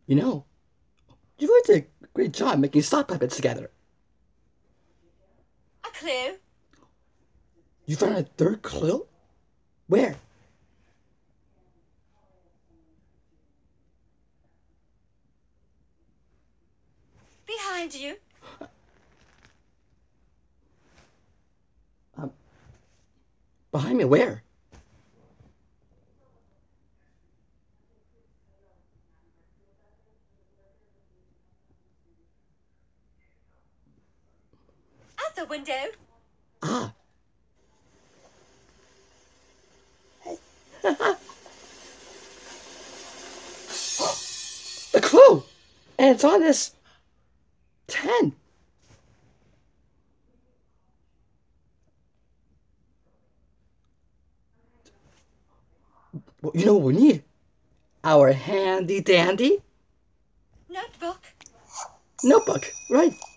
You know, you really did a great job making sock puppets together. A clue? You found a third clue? Where? Behind you. Um, Behind me, where? At the window. Ah. The clue! And it's on this 10. Well, you know what we need? Our handy dandy Notebook. notebook, right?